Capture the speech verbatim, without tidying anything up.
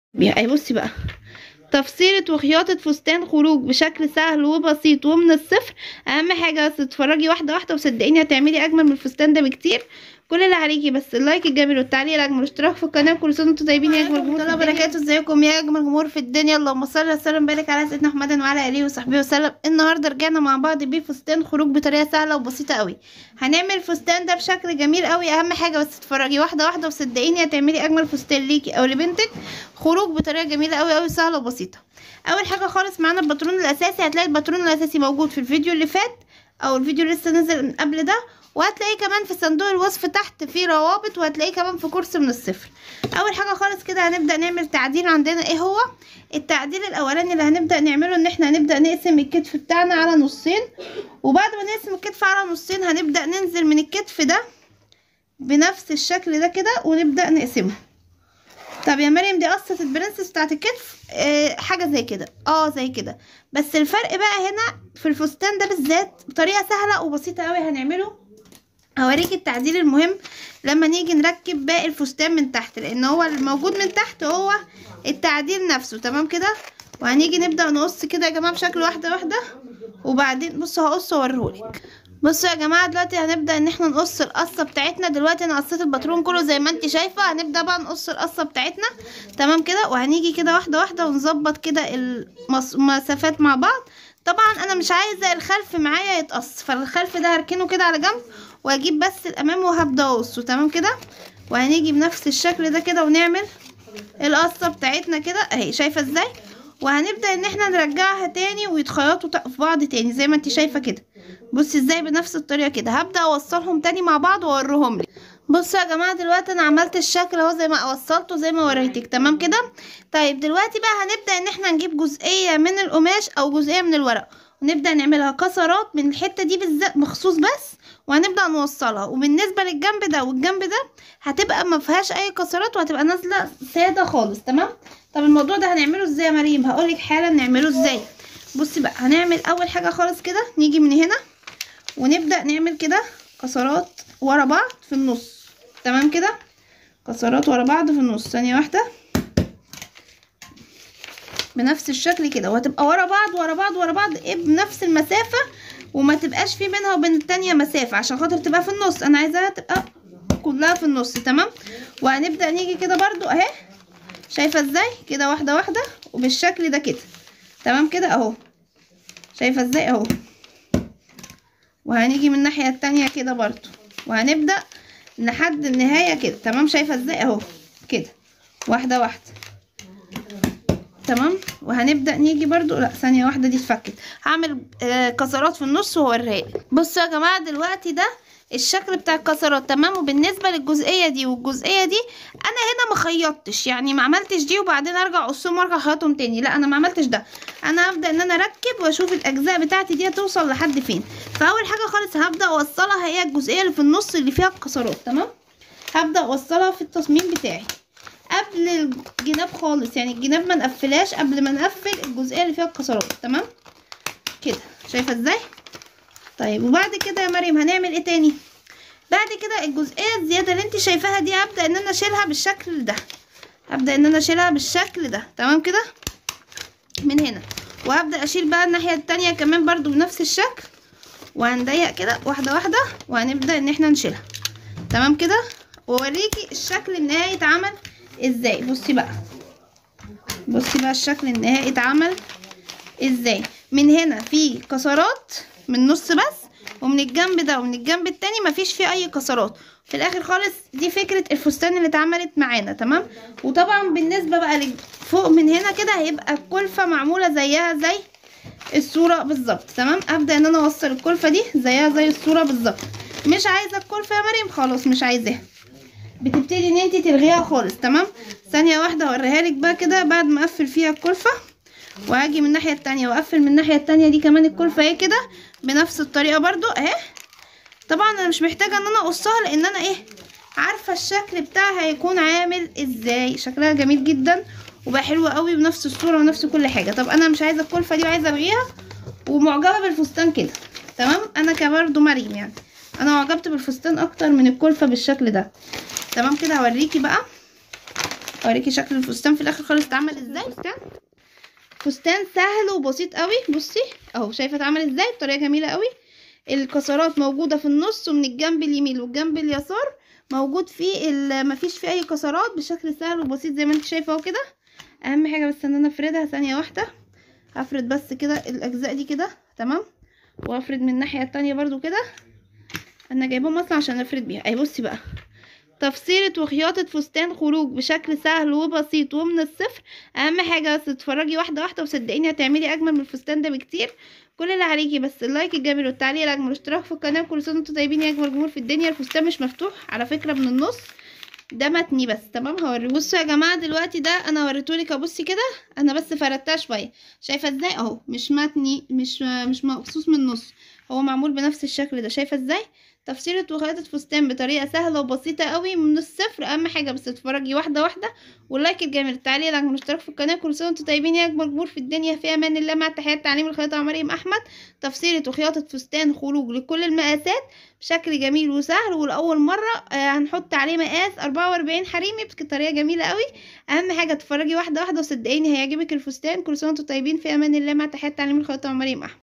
اهي بصي بقى، تفصيلة وخياطة فستان خروج بشكل سهل وبسيط ومن الصفر. اهم حاجة بس تتفرجي واحدة واحدة وصدقيني هتعملي اجمل من الفستان ده بكتير. كل اللي عليكي بس اللايك الجميل والتعليق الاجمل والاشتراك في القناة. كل سنة وانتم طيبين يا اجمل جمهور. الله وبركاته، ازيكم يا اجمل جمهور في الدنيا؟ اللهم صل وسلم وبارك على سيدنا محمد وعلى اله وصحبه وسلم. النهارده رجعنا مع بعض بفستان خروج بطريقة سهلة وبسيطة قوي. هنعمل الفستان ده بشكل جميل قوي. اهم حاجة بس تتفرجي واحدة واحدة وصدقيني هتعملي اجمل فستان ليكي او لبنتك خروج بطريقة جميلة قوي قوي سهلة وبسيطة. اول حاجه خالص معانا الباترون الاساسي. هتلاقي الباترون الاساسي موجود في الفيديو اللي فات او الفيديو اللي لسه نزل من قبل ده، وهتلاقيه كمان في صندوق الوصف تحت في روابط، وهتلاقيه كمان في كورس من الصفر. اول حاجه خالص كده هنبدا نعمل تعديل. عندنا ايه هو التعديل الاولاني اللي هنبدا نعمله؟ ان احنا هنبدا نقسم الكتف بتاعنا على نصين، وبعد ما نقسم الكتف على نصين هنبدا ننزل من الكتف ده بنفس الشكل ده كده ونبدا نقسمه. طب يا مريم دي قصة البرنسس بتاعت الكتف؟ اه حاجة زي كده، اه زي كده. بس الفرق بقى هنا في الفستان ده بالذات بطريقة سهلة وبسيطة قوي هنعمله. هوريكي التعديل المهم لما نيجي نركب باقي الفستان من تحت، لان هو الموجود من تحت هو التعديل نفسه. تمام كده. وهنيجي نبدأ نقص كده يا جماعة بشكل واحدة واحدة، وبعدين بصوا هقص واوريهولك. بصوا يا جماعه دلوقتي هنبدا ان احنا نقص القصه بتاعتنا. دلوقتي انا قصيت الباترون كله زي ما انت شايفه. هنبدا بقى نقص القصه بتاعتنا. تمام كده. وهنيجي كده واحده واحده ونظبط كده المسافات مع بعض. طبعا انا مش عايزه الخلف معايا يتقص، فالخلف ده هركنه كده على جنب واجيب بس الامام وهبدا اقصه. تمام كده. وهنيجي بنفس الشكل ده كده ونعمل القصه بتاعتنا كده اهي، شايفه ازاي؟ وهنبدا ان احنا نرجعها تاني ويتخيطوا في بعض تاني زي ما انت شايفه كده. بصي ازاي بنفس الطريقه كده. هبدا اوصلهم تاني مع بعض واوريهم لك. بصوا يا جماعه دلوقتي انا عملت الشكل اهو زي ما وصلته زي ما وريتك. تمام كده. طيب دلوقتي بقى هنبدا ان احنا نجيب جزئيه من القماش او جزئيه من الورق ونبدا نعملها كسرات من الحته دي بالذات مخصوص بس، وهنبدا نوصلها. وبالنسبه للجنب ده والجنب ده هتبقى ما فيهاش اي كسرات وهتبقى نازله ساده خالص. تمام. طب الموضوع ده هنعمله ازاي يا مريم؟ هقولك حالا نعمله ازاي. بصي بقى هنعمل اول حاجه خالص كده نيجي من هنا ونبدا نعمل كده كسرات ورا بعض في النص. تمام كده. كسرات ورا بعض في النص. ثانيه واحده بنفس الشكل كده، وهتبقى ورا بعض ورا بعض ورا بعض ايه بنفس المسافه، وما تبقاش في بينها وبين التانية مسافه عشان خاطر تبقى في النص. انا عايزاها تبقى كلها في النص. تمام. وهنبدا نيجي كده برضو اهي، شايفه ازاي كده واحده واحده وبالشكل ده كده. تمام كده اهو، شايفه ازاي اهو. وهنيجي من الناحيه التانية كده برضو وهنبدا لحد النهايه كده. تمام. شايفه ازاي اهو كده واحده واحده. تمام. وهنبدا نيجي برضو، لا ثانيه واحده دي اتفكت. هعمل آه كسرات في النص وهوريها. بصوا يا جماعه دلوقتي ده الشكل بتاع الكسرات. تمام. وبالنسبه للجزئيه دي والجزئيه دي انا هنا ما خيطتش، يعني ما عملتش دي وبعدين ارجع اقصهم وارجع اخيطهم تاني، لا انا ما عملتش ده. انا هبدا ان انا اركب واشوف الاجزاء بتاعتي دي هتوصل لحد فين. فاول حاجه خالص هبدا اوصلها هي الجزئيه اللي في النص اللي فيها الكسرات. تمام. هبدا اوصلها في التصميم بتاعي قبل الجناب خالص، يعني الجناب ما نقفلاش قبل ما نقفل الجزئيه اللي فيها الكسرات. تمام كده. شايفه ازاي؟ طيب وبعد كده يا مريم هنعمل ايه تاني؟ بعد كده الجزئيه الزياده اللي انت شايفاها دي هبدا ان انا اشيلها بالشكل ده. هبدا ان انا اشيلها بالشكل ده. تمام كده من هنا. وهبدا اشيل بقى الناحيه التانية كمان برضو بنفس الشكل، وهنضيق كده واحده واحده وهنبدا ان احنا نشيلها. تمام كده. واوريكي الشكل النهائي اتعمل ازاي. بصي بقى بصي بقى الشكل النهائي اتعمل ازاي. من هنا في كسرات من النص بس، ومن الجنب ده ومن الجنب التاني مفيش فيه اي كسرات. في الاخر خالص دي فكرة الفستان اللي اتعملت معانا. تمام. وطبعا بالنسبة بقى لفوق من هنا كده هيبقى الكلفة معمولة زيها زي الصورة بالظبط. تمام. ابدأ ان انا اوصل الكلفة دي زيها زي الصورة بالظبط. مش عايزة الكلفة يا مريم خلاص مش عايزاها، بتبتدي ان انت تلغيها خالص. تمام. ثانية واحدة اوريها لك بقى كده بعد ما اقفل فيها الكلفة، وهاجي من الناحيه التانية واقفل من الناحيه التانية دي كمان الكلفه اهي كده بنفس الطريقه برضو اهي. طبعا انا مش محتاجه ان انا اقصها لان انا ايه عارفه الشكل بتاعها هيكون عامل ازاي. شكلها جميل جدا وبقى حلو قوي بنفس الصوره ونفس كل حاجه. طب انا مش عايزه الكلفه دي وعايزه الغيها ومعجبه بالفستان كده. تمام. انا كبرضو مريم يعني انا معجبت بالفستان اكتر من الكلفه بالشكل ده. تمام كده. هوريكي بقى اوريكي شكل الفستان في الاخر خالص اتعمل ازاي. فستان فستان سهل وبسيط قوي. بصي اهو، شايفه اتعمل ازاي بطريقه جميله قوي. الكسرات موجوده في النص ومن الجنب اليمين والجنب اليسار موجود فيه مفيش فيه اي كسرات، بشكل سهل وبسيط زي ما انت شايفه اهو كده. اهم حاجه بس ان انا افردها ثانيه واحده. هفرد بس كده الاجزاء دي كده تمام، وافرد من الناحيه التانية برضو كده. انا جايبهم اصلا عشان افرد بيها. اي بصي بقى، تفصيلة وخياطة فستان خروج بشكل سهل وبسيط ومن الصفر. اهم حاجة بس تتفرجي واحدة واحدة وصدقيني هتعملي اجمل من الفستان ده بكتير. كل اللي عليكي بس اللايك الجميل والتعليق الاجمل والاشتراك في القناة. كل سنة وانتم طيبين يا اجمل جمهور في الدنيا. الفستان مش مفتوح على فكرة من النص، ده متني بس تمام. هوري بصوا يا جماعه دلوقتي ده انا وريتهولك. ابصي كده انا بس فردتها شويه، شايفه ازاي اهو، مش متني، مش مش مقصوص من النص، هو معمول بنفس الشكل ده. شايفه ازاي تفصيله وخياطه فستان بطريقه سهله وبسيطه قوي من الصفر. اهم حاجه بس تتفرجي واحده واحده، واللايك الجميل التعليق الاجمل والاشتراك في القناه. كل سنه وانتم طيبين يا اجمل جمهور في الدنيا. في امان الله، مع تحيات تعليم الخياطه مريم احمد. تفصيله وخياطه فستان خروج لكل المقاسات بشكل جميل وسهل، ولاول مره آه هنحط عليه مقاس أربعة وأربعين حريمي بطريقه جميله قوي. اهم حاجه تتفرجي واحده واحده وصدقيني هيعجبك الفستان. كل سنه وانتم طيبين، في امان الله، مع تحيات تعليم الخياطه مريم احمد.